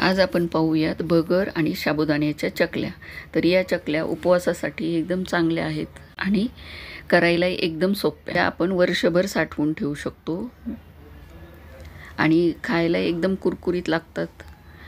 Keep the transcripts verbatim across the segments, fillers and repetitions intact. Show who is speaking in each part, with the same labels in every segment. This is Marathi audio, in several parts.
Speaker 1: आज आपण पाहूयात भगर आणि साबुदाण्याच्या चकल्या। तर या चकल्या उपवासासाठी एकदम चांगल्या आहेत आणि करायला एकदम सोप्या। आपण वर्षभर साठवून ठेवू शकतो आणि खायला एकदम कुरकुरीत लागतात।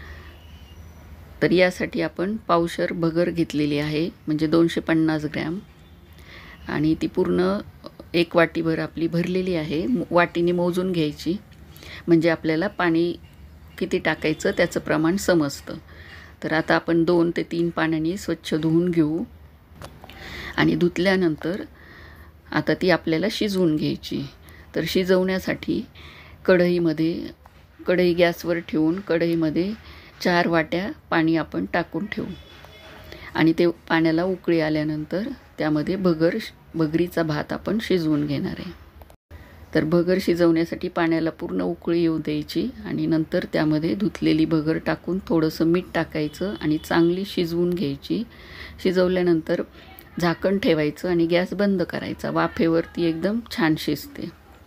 Speaker 1: तर यासाठी आपण पावशर भगर घेतलेली आहे, म्हणजे दोनशे पन्नास ग्रॅम, आणि ती पूर्ण एक वाटीभर आपली भरलेली आहे। वाटीने मोजून घ्यायची, म्हणजे आपल्याला पाणी किती टाकायचं त्याचं प्रमाण समजतं। तर आता आपण दोन ते तीन पाण्याने स्वच्छ धुवून घेऊ आणि धुतल्यानंतर आता ती आपल्याला शिजवून घ्यायची। तर शिजवण्यासाठी कढईमध्ये कढई गॅसवर ठेवून कढईमध्ये चार वाट्या पाणी आपण टाकून ठेवू आणि ते पाण्याला उकळी आल्यानंतर त्यामध्ये भगर भगरीचा भात आपण शिजवून घेणार आहे। तर भगर शिजवण्यासाठी पाण्याला पूर्ण उकळी येऊ द्यायची आणि नंतर त्यामध्ये धुतलेली भगर टाकून थोडंसं मीठ टाकायचं आणि चांगली शिजवून घ्यायची। शिजवल्यानंतर झाकण ठेवायचं आणि गॅस बंद करायचा। वाफेवरती एकदम छान शिजते।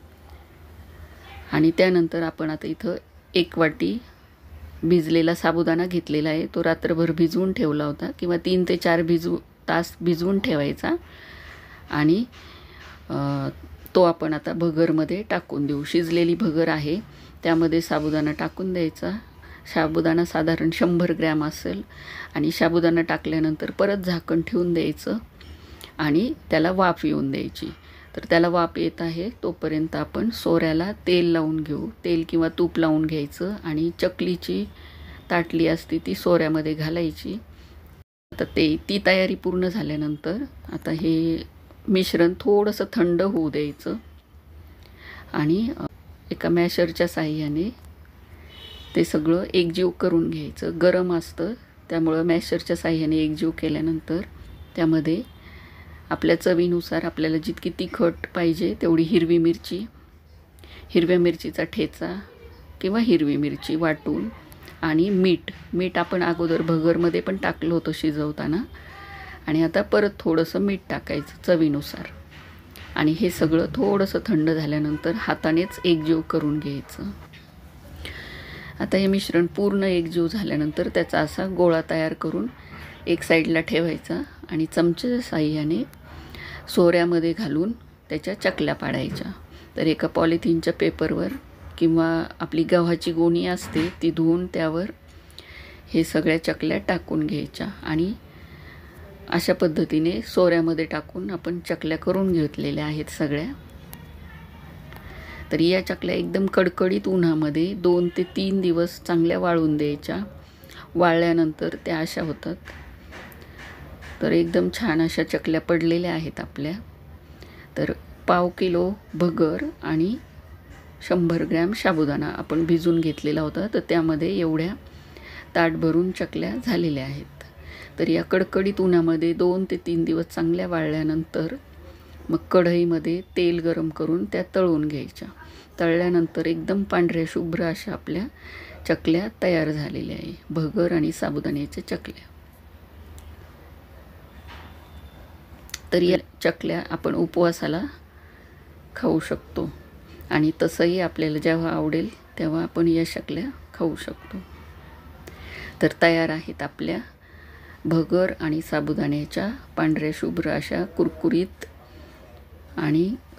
Speaker 1: आणि त्यानंतर आपण आता इथं एक वाटी भिजलेला साबुदाणा घेतलेला आहे। तो रात्रभर भिजवून ठेवला होता, किंवा तीन ते चार भिजवू तास भिजवून ठेवायचा आणि तो आपण आता भगरमध्ये टाकून देऊ। शिजलेली भगर आहे त्यामध्ये साबुदाणा टाकून द्यायचा। साबुदाणा साधारण शंभर ग्रॅम असेल आणि साबुदाणा टाकल्यानंतर परत झाकण ठेवून द्यायचं आणि त्याला वाफ येऊन द्यायची। तर त्याला वाफ येत आहे तोपर्यंत आपण सोऱ्याला तेल लावून घेऊ। तेल किंवा तूप लावून घ्यायचं आणि चकलीची ताटली असते ती सोऱ्यामध्ये घालायची। आता ते ती तयारी पूर्ण झाल्यानंतर आता हे मिश्रण थोडंसं थंड होऊ द्यायचं आणि एका मॅशरच्या साहाय्याने ते सगळं एकजीव करून घ्यायचं। गरम असतं त्यामुळं मॅशरच्या साहाय्याने एकजीव केल्यानंतर त्यामध्ये आपल्या चवीनुसार आपल्याला जितकी तिखट पाहिजे तेवढी हिरवी मिरची, हिरव्या मिरचीचा ठेचा किंवा हिरवी मिरची वाटून, आणि मीठ मीठ आपण अगोदर भगरमध्ये पण टाकलं होतं शिजवताना, आणि आता परत थोडंसं मीठ टाकायचं चवीनुसार। आणि हे सगळं थोडंसं थंड झाल्यानंतर हातानेच एकजीव करून घ्यायचं। आता हे मिश्रण पूर्ण एकजीव झाल्यानंतर त्याचा असा गोळा तयार करून एक साईडला ठेवायचा आणि चमच्याच्या साहाय्याने सोऱ्यामध्ये घालून त्याच्या चकल्या पाडायच्या। तर एका पॉलिथिनच्या पेपरवर किंवा आपली गव्हाची गोणी असते ती धुवून त्यावर हे सगळ्या चकल्या टाकून घ्यायच्या आणि अशा पद्धतीने सोऱ्यामध्ये टाकून आपण चकल्या करून घेतलेल्या आहेत सगळ्या। तर या चकल्या एकदम कडकडीत उन्हामध्ये दोन ते तीन दिवस चांगल्या वाळून द्यायच्या। वाळल्यानंतर त्या अशा होतात। तर एकदम छान अशा चकल्या पडलेल्या आहेत आपल्या। तर पाव किलो भगर आणि शंभर ग्रॅम साबुदाणा आपण भिजून घेतलेला होता, तर त्यामध्ये एवढ्या ताट भरून चकल्या झालेल्या आहेत। तर या कडकडीत उन्हामध्ये दोन ते तीन दिवस चांगल्या वाळल्यानंतर मग कढईमध्ये तेल गरम करून त्या तळून घ्यायच्या। तळल्यानंतर एकदम पांढऱ्या शुभ्र अशा आपल्या चकल्या तयार झालेल्या आहे, भगर आणि साबुदाण्याच्या चकल्या। तर या चकल्या आपण उपवासाला खाऊ शकतो आणि तसंही आपल्याला जेव्हा आवडेल तेव्हा आपण या चकल्या खाऊ शकतो। तर तयार आहेत आपल्या भगर आणि साबुदाण्याच्या पांढऱ्या शुभ्र अशा कुरकुरीत आणि